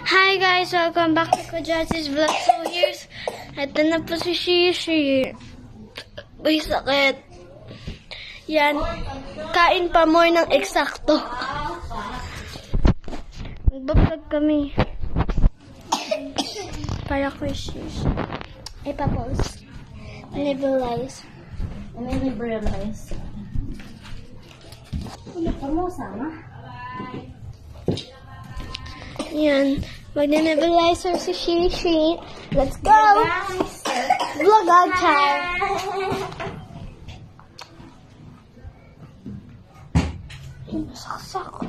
Hi guys! Welcome back to Kujasi's Vlog. So here's, ito na po si Shishi. Uy, sakit. Yan. Kain pa more ng eksakto. Magbablog kami. Para kay Shishi. Ipapost. Nebulize. Nebulize. Ano pa mo, sama? Yan. Magne-nebulizer si Shishi. Let's go! Vlog out time! Saksak.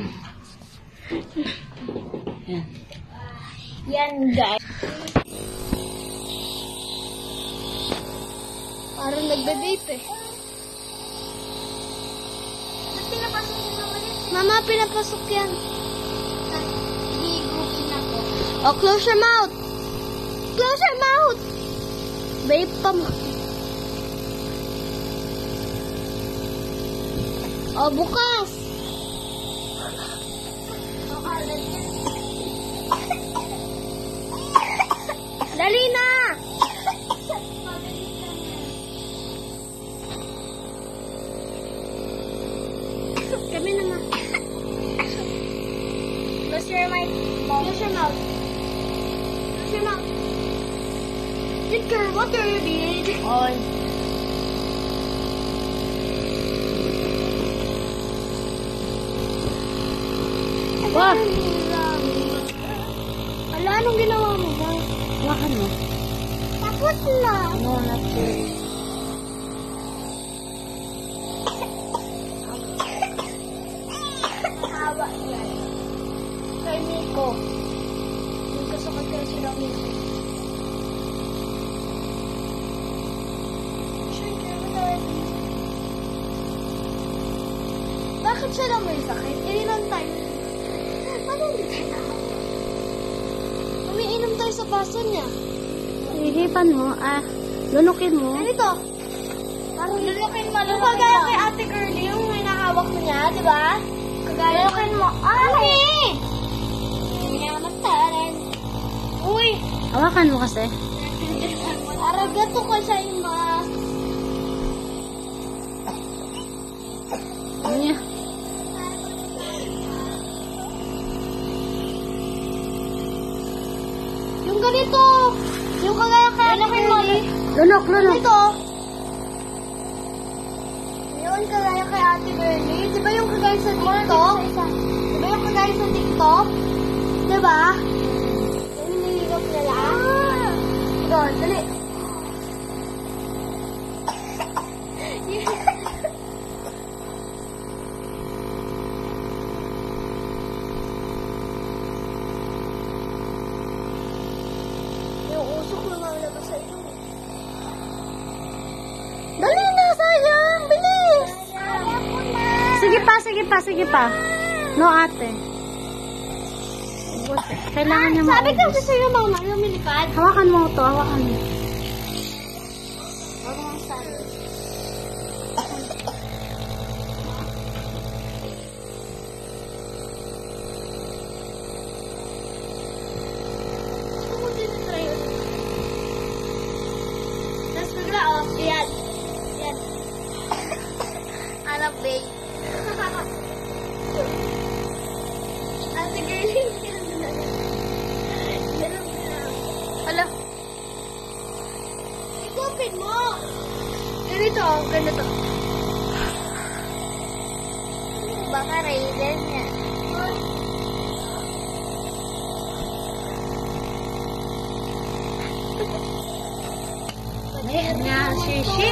Yan, guys. Parang nagbe-vape eh. Pinapasok mo naman yun. Mama, pinapasok yan. Higupin ako. Oh, close your mouth! Close your mouth! Vape pa mo. Oh, bukas! Dali na! Kami na nga. Close your mic. Close your mouth. Close your mouth. Drink your water, baby. On. Wah! Ala, anong ginawa mo ba? Wakan mo. Tapos na. No, not sure. Hawa yan. Kay Nico. Nagkasakot kayo sila Nico. Bakit siya lang may sakit? Ininom tayo. Paano hindi tayo naman? Umiinom tayo sa baso niya. Hihipan mo, lunukin mo. Ganito. Parang lulukin mo. Yung kagaya kay Ate Girlie, yung hinahawak mo niya, di ba? Lulukin mo. Ay! Pinamataran. Uy! Hawakan mo kasi. Aragato ka sa ima. Ano niya? Yung ganito. Yung kagaya kay Ate Girlie. Lunok. Ganito. Yun, kagaya kay Ate Girlie. Di ba yung kagaya sa TikTok? Di ba yung kagaya sa TikTok? Di ba? Yung nililop na lang. Doon, dali. Yung usok na malabas sa iyo. Dali na, sayang! Bilis! Sige pa. No, ate. Kailangan niya Sabi ko maubos. kasi sa'yo, mama, lumilipad. Hawakan mo ito, hawakan mo. Huwag mong sabi. Gusto mo tinatry yun? Tapos bigla, oh, yan. Yan. Anak, babe. Ate Girlie, yan na. Ganun na. Hala. Ikopin mo. Ganito, ganito. Baka raisin yan. Ayan nga, Shishin.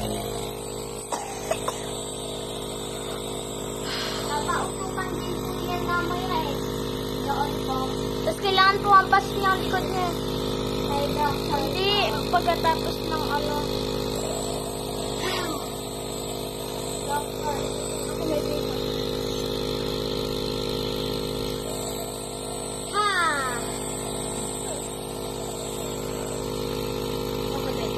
Papautukan din po yan mamaya eh. Doon po. Tapos kailangan pumampas niya ang likod niya. Hindi, pagkatapos ng ano. Doctor, ako may baby. Ha! Ako din.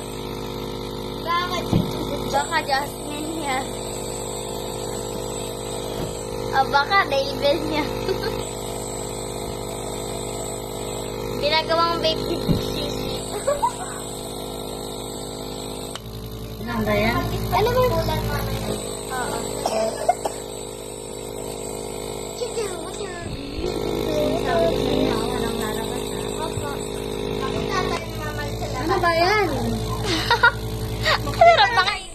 Bakit? Baka Jasmine yan. baka David niya. Ginagawang baby sisi. Ano ba yan? Ano ba? Oo. Ano ba yan? Masarap na kayo.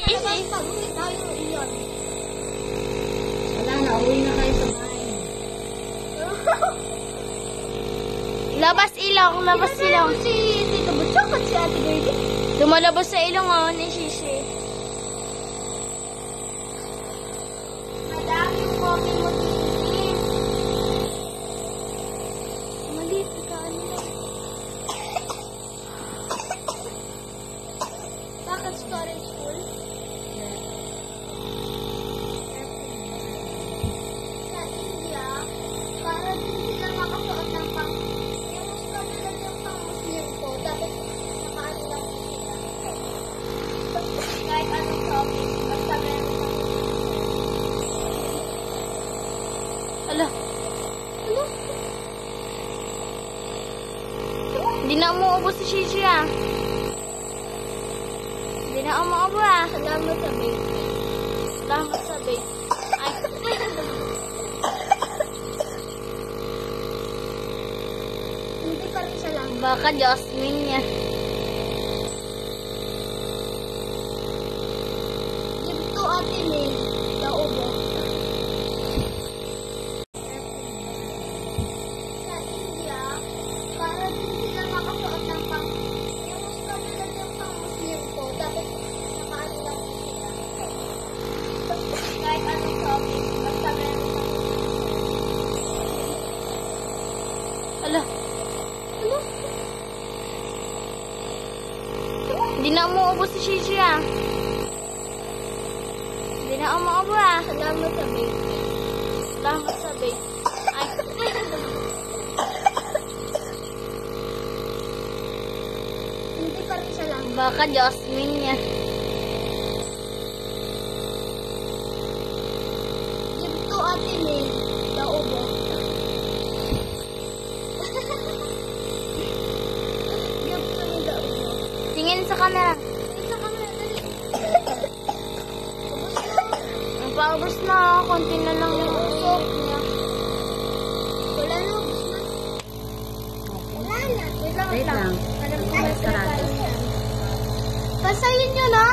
Wala na, uwi na kayo sa bahay. Labas ilong, labas ilong. Si Tito Butchok at si Ate Girlie. Tumalabas sa ilong ni Shishi. Madami yung coffee mo, Shishi. Maliit ka nila. Bakit storage full? Sa India, para din sila makasuot ng pang... Yung katulad yung pang-Muslim ko, dapat nakaano lang po sila. Kahit anong topic, basta meron lang. Ala. Ano? Hindi na umuubos si Shishi Hindi na umuubos Salamat sa bake. Salamat sa bake. Ay. Hindi pa rin siya lang. Baka Jasmine niya. Give to Ate May. Naubo. Sa India, para din sila makasuot ng pang... Yung katulad yung pang-Muslim ko, dapat nakaano lang po sila. Kahit anong topic, basta meron lang. Ala. Ano? Hindi na umuubos si Shishi Hindi na umuubos Salamat sa bake. Salamat sa bake. Ay. Hindi pa rin siya lang. Baka Jasmine niya. Give to Ate May. Naubo. Give to me daubo. Tingin sa camera. Tingin sa camera. Dali. Ubus na. Konti na lang yung usok niya. Wala na. Ubus na. Wala na. Wait lang. Pasayin nyo na!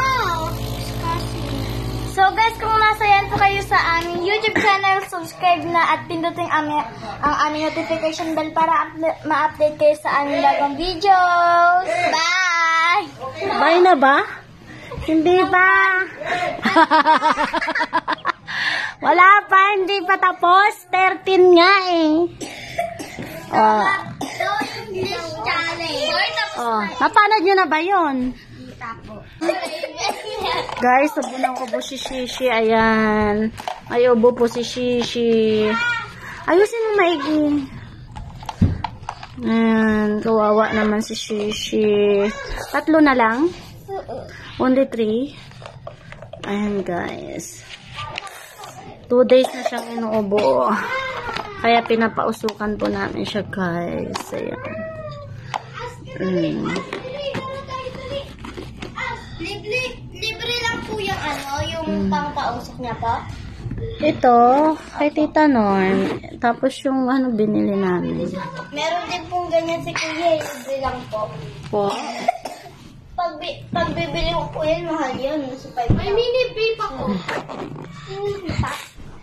So guys, kung nasayan po kayo sa aming YouTube channel, subscribe na at pindutin ang aming notification bell para ma-update kayo sa aming bagong videos. Bye! Bye na ba? Hindi pa. Wala pa, hindi pa tapos. 13 nga eh. Oh. English challenge. Oh, napanood nyo na ba yun? Guys, nabunan ko po si Shishi. Ayan. Ay, ubo po si Shishi. Ayusin mo maigi. Ayan. Kawawa naman si Shishi. 3 na lang? Only 3? Ayan, guys. 2 days na siyang inuubo. Kaya pinapausukan po namin siya, guys. Ayan. Libre lang po yung yung pangpausok niya po. Ito, kay Tita Norm. Tapos yung binili namin. Meron din pong ganyan si Kuya, libre lang po. Po? Pag bibili ko po yan, mahal yun. Nasa 5. May mini vape ako. Mini vape.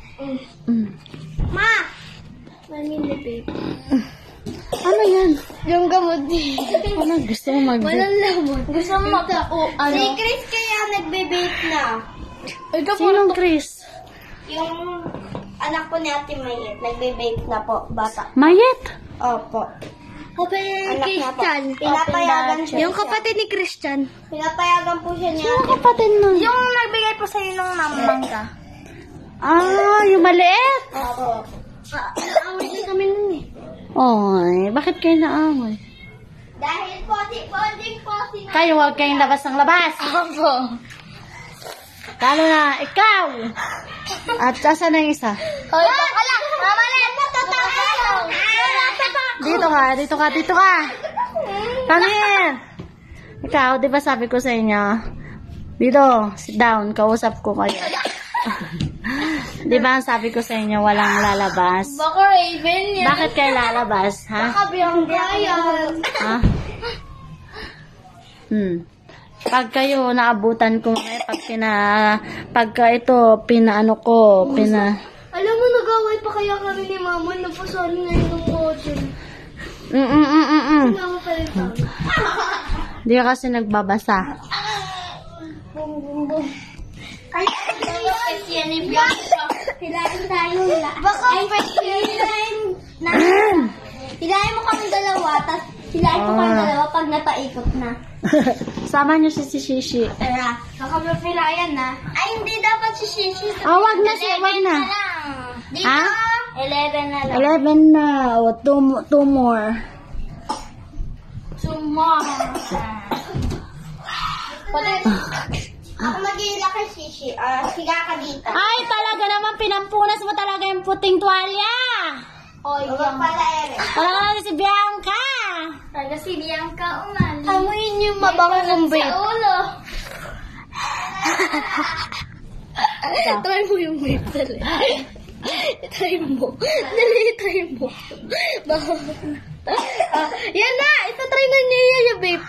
Ma! May mini vape. Ano yan? Yung gamot din. Ano gusto mo mag-vape? Walang lamon. Gusto mo Si Chris kaya nagbe-vape na. Sinong Chris? Yung anak ko ni Ate Mayet, nagbe-vape na po, bata. Mayet? Opo. Christian. Pinapayagan siya. Yung kapatid ni Christian. Pinapayagan po siya niya. Sino kapatid mo? Yung nagbigay po sa'yo ng mamang ka. Ah, yung maliit? Opo. Naaway din kami nun eh. Oy, bakit kayo naaway? Dahil posi. Kayo huwag kayong labas ng labas. Opo. Talo na. Ikaw! At asan na yung isa? Hoy, baka lang. Mamalit mo, tutulong. Dito ka. Come here. Ikaw, di ba sabi ko sa inyo? Dito, sit down. Kausap ko kayo. Di ba sabi ko sa inyo, walang lalabas? Baka Raven yan. Bakit kayo lalabas, ha? Baka Bianca yan. Ha? Pag kayo naabutan ko ngayon, pagka ito, pinaano ko, Alam mo, nag-away pa kaya kami ni Mama. Napasali na yung kotse. Sino ako palitan? Di ka kasi nagbabasa. Ay, kasi yan ni Bianca. Hilahin tayo. Baka hilahin mo kami dalawa, tapos hilahin ko kami dalawa pag napaikot na. Sama niyo si Shishi. Tara, baka mapilayan na. Ay, hindi dapat si Shishi. Wag na. Dito, Ha? 11 na lang. 11 na. O, two more. Ako mag-iila kay Shishi. Higa ka dito. Ay, talaga naman, pinampunas mo talaga yung puting tuwalya. Oy, yung pala Talaga naman si Bianca. Taga si Bianca umali. Amuin yung mabangong vape. Sa ulo. Try mo yung vape dali. Try mo. Dali, try mo. Yan na! Itatry na niya yung vape.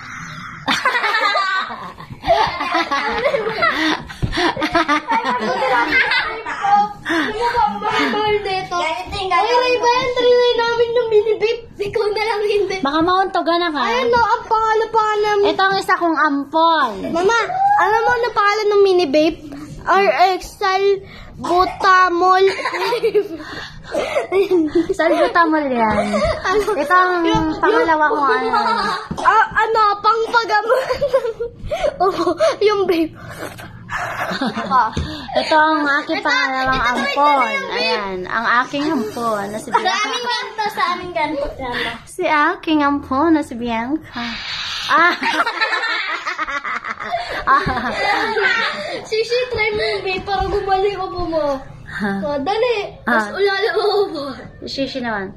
Ay, Ray-Ban, trinay namin yung mini-vape. Ikaw na lang hindi. Baka mauntogan na ka. Ayan no, ang pangalan namin. Ito ang isa kong ampol. Mama, alam mo na pangalan ng mini-vape? RXL Butamol. Salbutamol yan. Ito ang pangalawa kong ano. Pangpagamot. Opo, yung vape. Ito ang aking pangalawang ampon. Ayan, ang aking ampon na si Bianca. Sa aming ganito. Si aking ampon na si Bianca. Shishi, try mo yung vape para gumaling upo mo. Dali. Mas ulala mo upo. Shishi naman.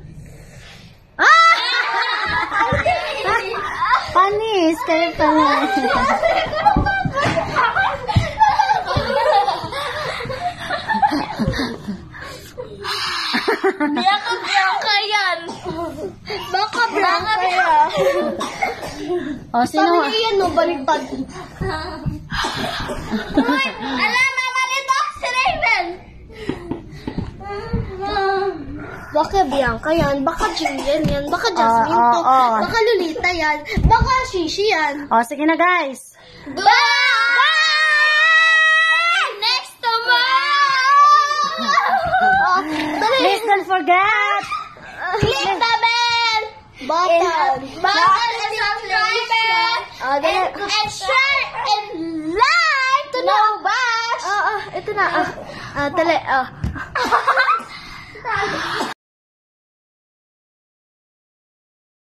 Panis! Kayo panis. Bianca yan. Baka Bianca yan. O, sino? Sabi yan, no? Baliktad. Uy, alam na malito si Raven. Baka Bianca yan. Baka Jillian yan. Baka Jasmine to. Baka Lolita yan. Baka Shishi yan. O, sige na guys. Bye! Next Please don't forget. Click the bell button and subscribe and share and like to know bash. Ito na. Dali.